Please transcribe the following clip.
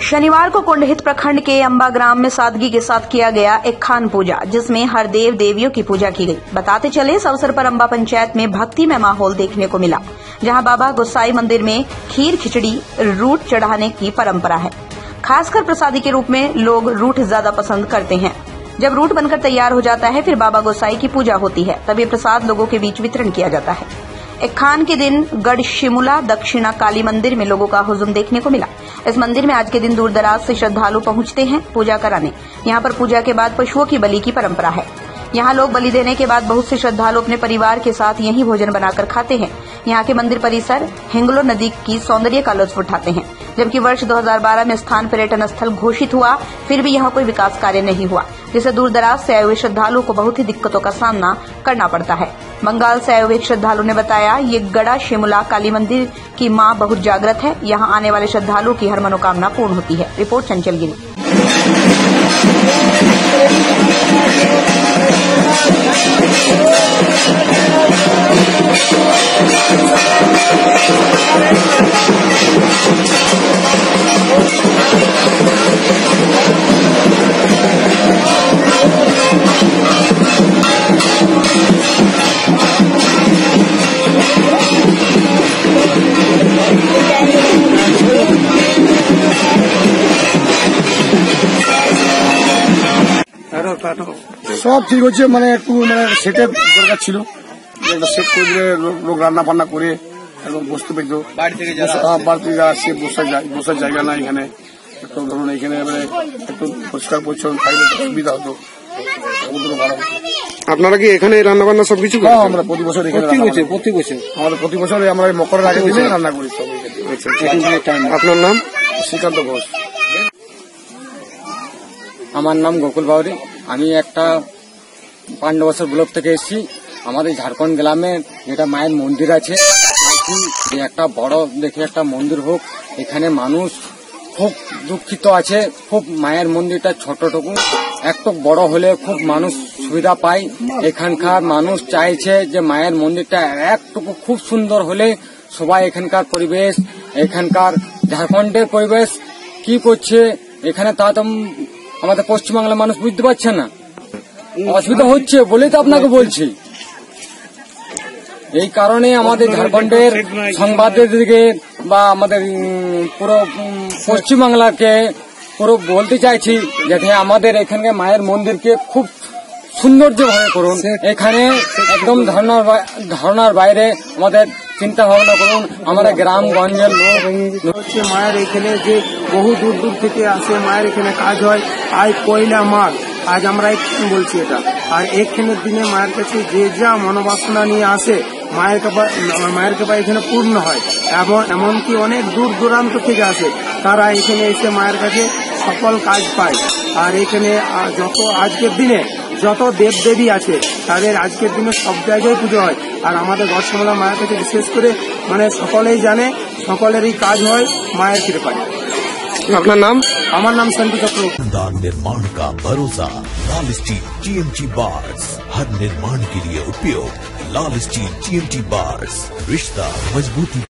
शनिवार को कुंडहित प्रखंड के अंबा ग्राम में सादगी के साथ किया गया एक खान पूजा, जिसमें हर देव देवियों की पूजा की गई। बताते चले, इस अवसर पर अंबा पंचायत में भक्ति में माहौल देखने को मिला, जहां बाबा गोसाई मंदिर में खीर खिचड़ी रूट चढ़ाने की परंपरा है। खासकर प्रसादी के रूप में लोग रूट ज्यादा पसंद करते हैं। जब रूट बनकर तैयार हो जाता है, फिर बाबा गोसाई की पूजा होती है, तब ये प्रसाद लोगों के बीच वितरण किया जाता है। एक खान के दिन गढ़शिमुला दक्षिणा काली मंदिर में लोगों का हुजूम देखने को मिला। इस मंदिर में आज के दिन दूर दराज से श्रद्धालु पहुंचते हैं पूजा कराने। यहाँ पर पूजा के बाद पशुओं की बलि की परंपरा है। यहाँ लोग बलि देने के बाद बहुत से श्रद्धालु अपने परिवार के साथ यही भोजन बनाकर खाते हैं। यहाँ के मंदिर परिसर हिंगलो नदी की सौंदर्य का लुत्फ उठाते हैं। जबकि वर्ष 2012 में स्थान पर्यटन स्थल घोषित हुआ, फिर भी यहाँ कोई विकास कार्य नहीं हुआ, जिससे दूर दराज से आए हुए श्रद्धालुओं को बहुत ही दिक्कतों का सामना करना पड़ता है। बंगाल से आए हुए श्रद्धालु ने बताया, ये गड़ा शिमुला काली मंदिर की मां बहुत जागृत है। यहाँ आने वाले श्रद्धालुओं की हर मनोकामना पूर्ण होती है। रिपोर्ट चंचल गिरी। सब ठीक হচ্ছে, মানে একটু মানে সেটের দরকার ছিল। সেট করে দিলে লোক রান্না বান্না করে একদম বসতে পেতো। বাড়ি থেকে যারা আসছে বসার জায়গা না এখানে, একটু ধরুন এখানে একটু পরিষ্কার পরিচ্ছন্ন থাকলে সুবিধা হতো, ভালো হতো। আপনারা কি এখানে রান্না বান্না সবকিছু? আমরা প্রতি বছর এখানে প্রতি বছর আমরা মকরের আগে দিনে রান্না করি সব। আপনার নাম? শ্রীকান্ত ঘোষ। আমার নাম গোকুল বাউরি। আমি একটা 5 বছর ব্লক থেকে এসেছি। আমাদের ঝাড়খণ্ড গ্রামে যেটা মায়ের মন্দির আছে, যে একটা বড় দেখে একটা মন্দির হোক। এখানে মানুষ খুব দুঃখিত আছে, খুব মায়ের মন্দিরটা ছোটটুকু, একটু বড় হলে খুব মানুষ সুবিধা পায়। এখানকার মানুষ চাইছে যে মায়ের মন্দিরটা একটুকু খুব সুন্দর হলে সবাই এখানকার পরিবেশ, এখানকার ঝাড়খণ্ডের পরিবেশ কি করছে এখানে, তা তো আমাদের পশ্চিমবাংলার মানুষ বুঝতে পারছে না। অসুবিধা হচ্ছে বলেই তো আপনাকে বলছি। এই কারণে আমাদের ঝাড়খণ্ডের সংবাদদাতাদেরকে বা আমাদের পুরো পশ্চিমবাংলাকে পুরো বলতে চাইছি, যাতে আমাদের এখানকার মায়ের মন্দিরকে খুব সৌন্দর্যভাবে করুন। এখানে একদম ধারণার বাইরে আমাদের চিন্তা ভাবনা করুন। আমাদের গ্রামগঞ্জের লোক হচ্ছে মায়ের এখানে যে বহু দূর দূর থেকে আসে, মায়ের এখানে কাজ হয়। আজ পয়লা মাঘ, আজ আমরা বলছি এটা। আর এখানের দিনে মায়ের কাছে যে যা মনোবাসনা নিয়ে আসে, মায়ের কৃপা এখানে পূর্ণ হয়। এমনকি অনেক দূর দূরান্ত থেকে আসে, তারা এখানে এসে মায়ের কাছে সকল কাজ পায়। আর এখানে যত আজকের দিনে যত দেব দেবী আছে, তাদের আজকের দিনে সব জায়গায় পুজো হয়। আর আমাদের গড়শিমুলা মায়ের কাছে বিশেষ করে মানে সকলেই জানে, সকলেরই কাজ হয় মায়ের কৃপায়। আপনার নাম? আমার नाम संतु चक्रवर्ती। निर्माण का भरोसा लाल स्टील TMT बार्स, हर निर्माण के लिए उपयोग लाल स्टील TMT बार्स, रिश्ता मजबूती।